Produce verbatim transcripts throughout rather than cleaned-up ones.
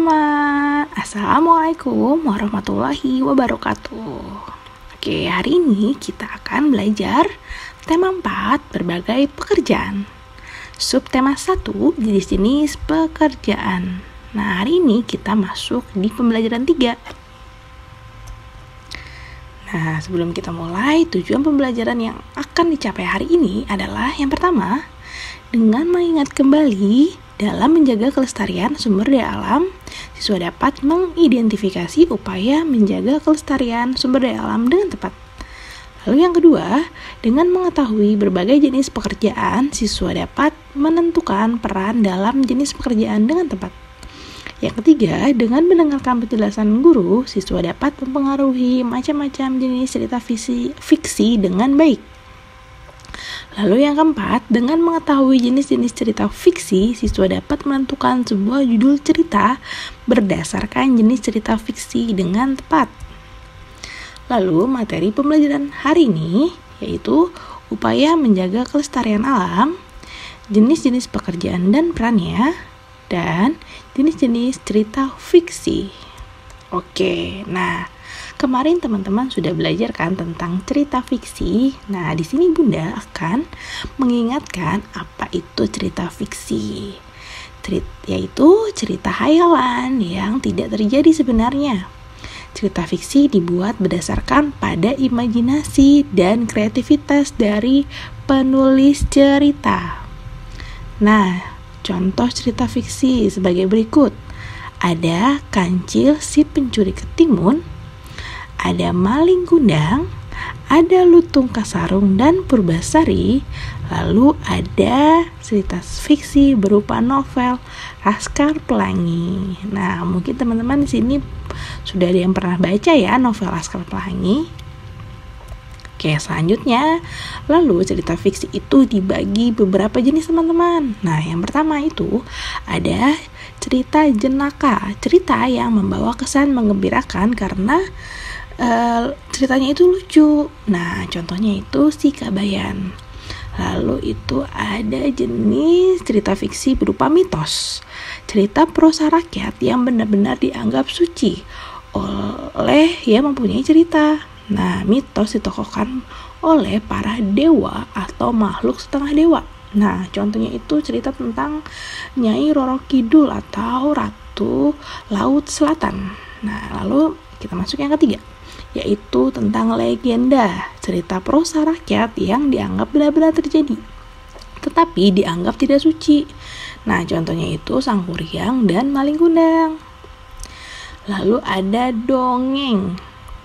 teman-teman, Assalamualaikum warahmatullahi wabarakatuh. Oke, hari ini kita akan belajar tema empat, berbagai pekerjaan. Subtema satu, jenis-jenis pekerjaan. Nah, hari ini kita masuk di pembelajaran tiga. Nah, sebelum kita mulai, tujuan pembelajaran yang akan dicapai hari ini adalah yang pertama, dengan mengingat kembali dalam menjaga kelestarian sumber daya alam, siswa dapat mengidentifikasi upaya menjaga kelestarian sumber daya alam dengan tepat. Lalu yang kedua, dengan mengetahui berbagai jenis pekerjaan, siswa dapat menentukan peran dalam jenis pekerjaan dengan tepat. Yang ketiga, dengan mendengarkan penjelasan guru, siswa dapat mempengaruhi macam-macam jenis cerita fiksi, fiksi dengan baik. Lalu yang keempat, dengan mengetahui jenis-jenis cerita fiksi, siswa dapat menentukan sebuah judul cerita berdasarkan jenis cerita fiksi dengan tepat. Lalu materi pembelajaran hari ini yaitu upaya menjaga kelestarian alam, jenis-jenis pekerjaan dan perannya, dan jenis-jenis cerita fiksi. Oke, nah kemarin teman-teman sudah belajar kan tentang cerita fiksi. Nah, di sini Bunda akan mengingatkan apa itu cerita fiksi. Cerit, yaitu cerita hayalan yang tidak terjadi sebenarnya. Cerita fiksi dibuat berdasarkan pada imajinasi dan kreativitas dari penulis cerita. Nah, contoh cerita fiksi sebagai berikut. Ada Kancil si pencuri ketimun, ada Maling Kundang, ada Lutung Kasarung dan Purbasari, lalu ada cerita fiksi berupa novel Laskar Pelangi. Nah, mungkin teman-teman di sini sudah ada yang pernah baca ya novel Laskar Pelangi. Oke, selanjutnya, lalu cerita fiksi itu dibagi beberapa jenis teman-teman. Nah, yang pertama itu ada cerita jenaka, cerita yang membawa kesan menggembirakan karena uh, ceritanya itu lucu. Nah, contohnya itu Si Kabayan. Lalu itu ada jenis cerita fiksi berupa mitos, cerita prosa rakyat yang benar-benar dianggap suci oleh yang mempunyai cerita. Nah, mitos ditokohkan oleh para dewa atau makhluk setengah dewa. Nah, contohnya itu cerita tentang Nyai Roro Kidul atau Ratu Laut Selatan. Nah, lalu kita masuk yang ketiga, yaitu tentang legenda, cerita prosa rakyat yang dianggap benar-benar terjadi, tetapi dianggap tidak suci. Nah, contohnya itu Sang Kuryang dan Maling Kundang. Lalu ada dongeng,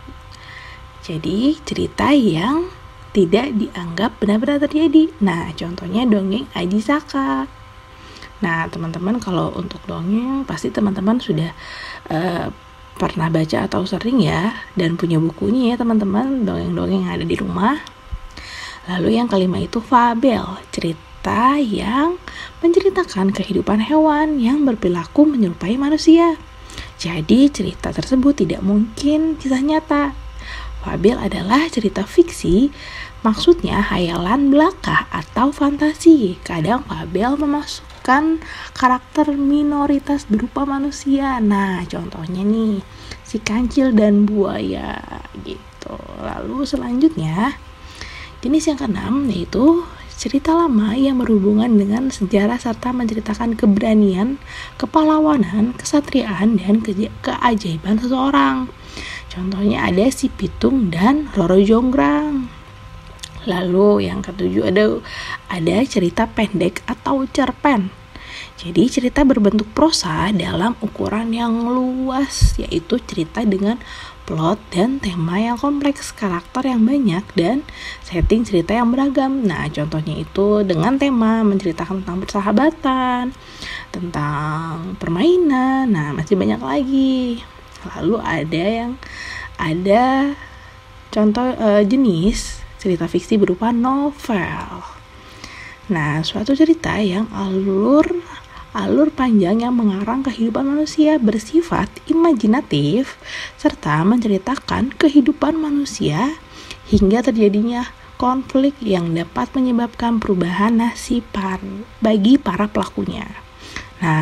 jadi cerita yang tidak dianggap benar-benar terjadi. Nah, contohnya dongeng Aji Saka. Nah, teman-teman kalau untuk dongeng pasti teman-teman sudah uh, pernah baca atau sering ya, dan punya bukunya ya teman-teman, dongeng-dongeng yang ada di rumah. Lalu yang kelima itu fabel, cerita yang menceritakan kehidupan hewan yang berperilaku menyerupai manusia. Jadi cerita tersebut tidak mungkin kisah nyata. Fabel adalah cerita fiksi, maksudnya hayalan belaka atau fantasi. Kadang fabel memasukkan karakter minoritas berupa manusia. Nah, contohnya nih, Si Kancil dan Buaya gitu. Lalu selanjutnya, jenis yang keenam yaitu cerita lama yang berhubungan dengan sejarah serta menceritakan keberanian, kepahlawanan, kesatriaan, dan ke- keajaiban seseorang. Contohnya ada Si Pitung dan Roro Jonggrang. Lalu yang ketujuh ada ada cerita pendek atau cerpen. Jadi cerita berbentuk prosa dalam ukuran yang luas, yaitu cerita dengan plot dan tema yang kompleks, karakter yang banyak, dan setting cerita yang beragam. Nah, contohnya itu dengan tema menceritakan tentang persahabatan, tentang permainan, nah masih banyak lagi. Lalu ada yang ada contoh e, jenis cerita fiksi berupa novel. Nah, suatu cerita yang alur alur panjang yang mengarang kehidupan manusia, bersifat imajinatif serta menceritakan kehidupan manusia hingga terjadinya konflik yang dapat menyebabkan perubahan nasib bagi para pelakunya. Nah,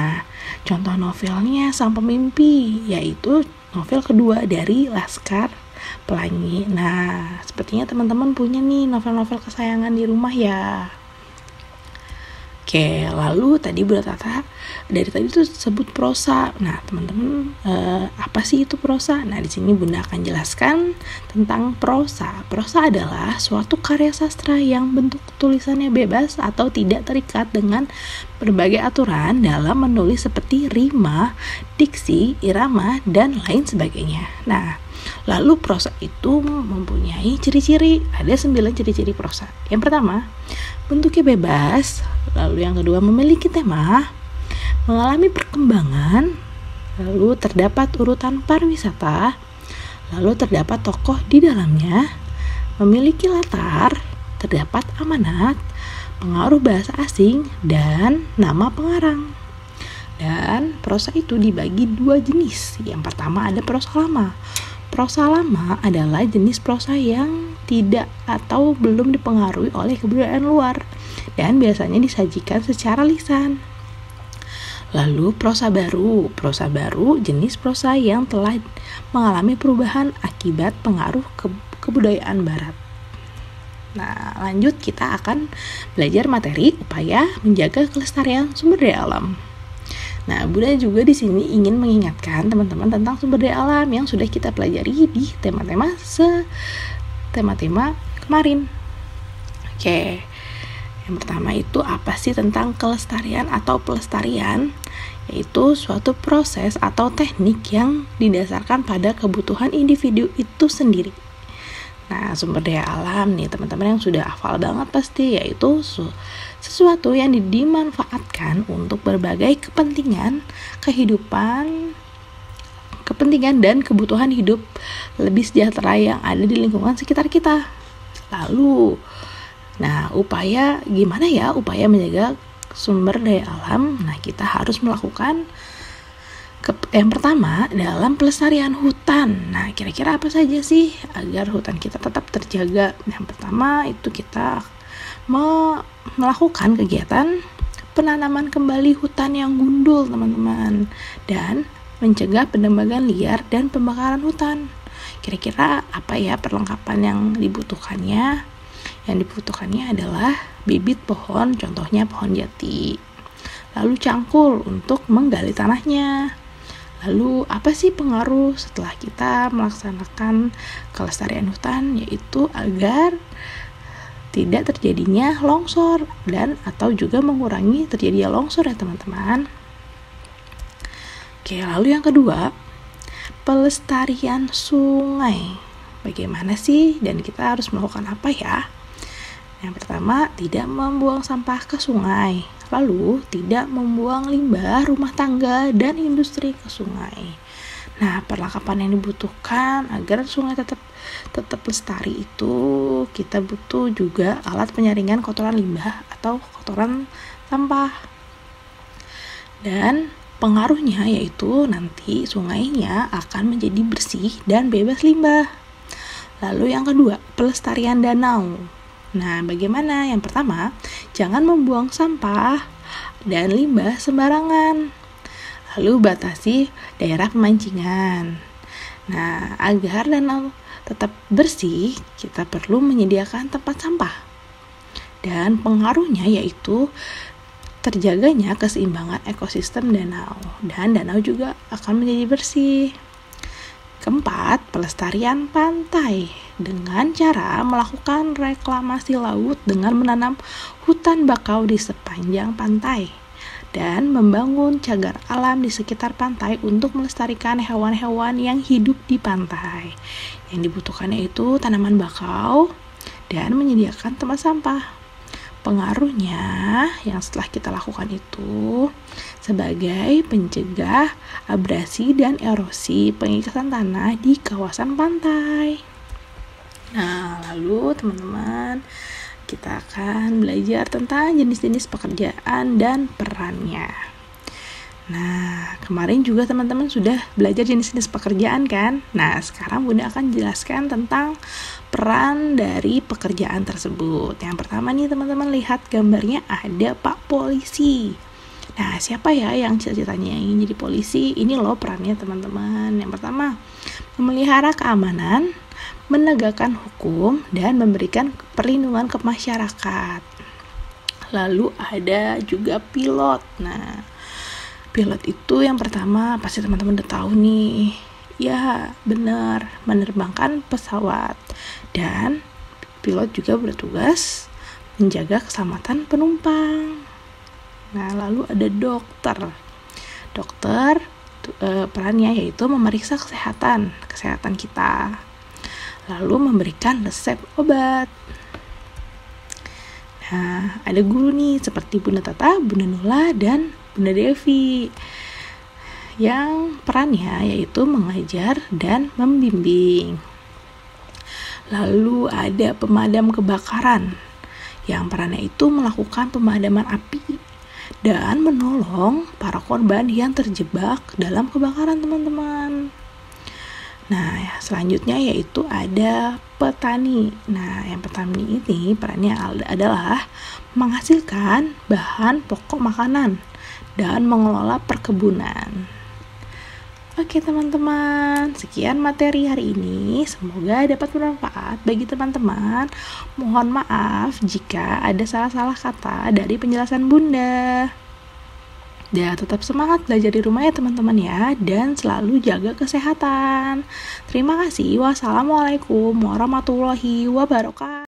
Contoh novelnya Sang Pemimpi, yaitu novel kedua dari Laskar Pelangi. Nah, sepertinya teman-teman punya nih novel-novel kesayangan di rumah ya. Oke, lalu tadi Bunda Tata dari tadi tuh sebut prosa. Nah, teman-teman eh, apa sih itu prosa? Nah, di sini Bunda akan jelaskan tentang prosa. Prosa adalah suatu karya sastra yang bentuk tulisannya bebas atau tidak terikat dengan berbagai aturan dalam menulis seperti rima, diksi, irama, dan lain sebagainya. Nah, lalu prosa itu mempunyai ciri-ciri. Ada sembilan ciri-ciri prosa. Yang pertama, bentuknya bebas. Lalu yang kedua, memiliki tema, mengalami perkembangan. Lalu terdapat urutan pariwisata. Lalu terdapat tokoh di dalamnya. Memiliki latar. Terdapat amanat, pengaruh bahasa asing, dan nama pengarang. Dan prosa itu dibagi dua jenis. Yang pertama ada prosa lama. Prosa lama adalah jenis prosa yang tidak atau belum dipengaruhi oleh kebudayaan luar dan biasanya disajikan secara lisan. Lalu prosa baru. Prosa baru jenis prosa yang telah mengalami perubahan akibat pengaruh ke- kebudayaan barat. Nah, lanjut kita akan belajar materi upaya menjaga kelestarian sumber daya alam. Nah, Bunda juga di sini ingin mengingatkan teman-teman tentang sumber daya alam yang sudah kita pelajari di tema-tema se tema-tema kemarin. Oke. Yang pertama itu apa sih tentang kelestarian atau pelestarian? Yaitu suatu proses atau teknik yang didasarkan pada kebutuhan individu itu sendiri. Nah, sumber daya alam nih teman-teman yang sudah hafal banget pasti, yaitu sesuatu yang dimanfaatkan untuk berbagai kepentingan kehidupan, kepentingan dan kebutuhan hidup lebih sejahtera yang ada di lingkungan sekitar kita. Lalu, nah upaya gimana ya upaya menjaga sumber daya alam? Nah, kita harus melakukan yang pertama dalam pelestarian hutan. Nah, kira-kira apa saja sih agar hutan kita tetap terjaga? Yang pertama itu kita me- melakukan kegiatan penanaman kembali hutan yang gundul, teman-teman, dan mencegah penebangan liar dan pembakaran hutan. Kira-kira apa ya perlengkapan yang dibutuhkannya? Yang dibutuhkannya adalah bibit pohon, contohnya pohon jati. Lalu cangkul untuk menggali tanahnya. Lalu apa sih pengaruh setelah kita melaksanakan kelestarian hutan? Yaitu agar tidak terjadinya longsor dan atau juga mengurangi terjadinya longsor ya teman-teman. Oke, lalu yang kedua, pelestarian sungai. Bagaimana sih dan kita harus melakukan apa ya? Yang pertama, tidak membuang sampah ke sungai. Lalu, tidak membuang limbah rumah tangga dan industri ke sungai. Nah, perlengkapan yang dibutuhkan agar sungai tetap tetap lestari itu, kita butuh juga alat penyaringan kotoran limbah atau kotoran sampah. Dan pengaruhnya yaitu nanti sungainya akan menjadi bersih dan bebas limbah. Lalu yang kedua, pelestarian danau. Nah, bagaimana? Yang pertama, jangan membuang sampah dan limbah sembarangan. Lalu batasi daerah pemancingan. Nah, agar danau tetap bersih, kita perlu menyediakan tempat sampah. Dan pengaruhnya yaitu terjaganya keseimbangan ekosistem danau. Dan danau juga akan menjadi bersih. Keempat, pelestarian pantai dengan cara melakukan reklamasi laut dengan menanam hutan bakau di sepanjang pantai dan membangun cagar alam di sekitar pantai untuk melestarikan hewan-hewan yang hidup di pantai. Yang dibutuhkannya itu tanaman bakau dan menyediakan tempat sampah. Pengaruhnya yang setelah kita lakukan itu sebagai pencegah abrasi dan erosi pengikatan tanah di kawasan pantai. Nah, lalu teman-teman, kita akan belajar tentang jenis-jenis pekerjaan dan perannya. Nah, kemarin juga teman-teman sudah belajar jenis-jenis pekerjaan kan? Nah, sekarang Bunda akan jelaskan tentang peran dari pekerjaan tersebut. Yang pertama nih teman-teman, lihat gambarnya ada Pak Polisi. Nah, siapa ya yang cita-citanya ingin jadi polisi? Ini loh perannya teman-teman. Yang pertama, memelihara keamanan, menegakkan hukum, dan memberikan perlindungan ke masyarakat. Lalu ada juga pilot. Nah, pilot itu yang pertama pasti teman-teman udah tahu nih. Ya, benar, menerbangkan pesawat. Dan pilot juga bertugas menjaga keselamatan penumpang. Nah, lalu ada dokter. Dokter e, perannya yaitu memeriksa kesehatan, kesehatan kita. Lalu memberikan resep obat. Nah, ada guru nih seperti Bunda Tata, Bunda Nula, dan Bunda Devi. Yang perannya yaitu mengajar dan membimbing. Lalu ada pemadam kebakaran. Yang perannya itu melakukan pemadaman api dan menolong para korban yang terjebak dalam kebakaran, teman-teman. Nah, selanjutnya yaitu ada petani. Nah, yang petani ini perannya adalah menghasilkan bahan pokok makanan dan mengelola perkebunan. Oke teman-teman, sekian materi hari ini. Semoga dapat bermanfaat bagi teman-teman. Mohon maaf jika ada salah-salah kata dari penjelasan Bunda. Ya, tetap semangat belajar di rumah ya teman-teman ya. Dan selalu jaga kesehatan. Terima kasih. Wassalamualaikum warahmatullahi wabarakatuh.